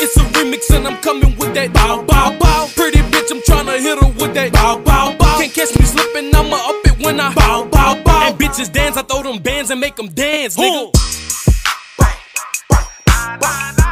It's a remix and I'm coming with that bow, bow, bow. Pretty bitch, I'm tryna hit her with that bow, bow, bow. Can't catch me slipping, I'ma up it when I bow, bow, bow. And bitches dance, I throw them bands and make them dance, nigga.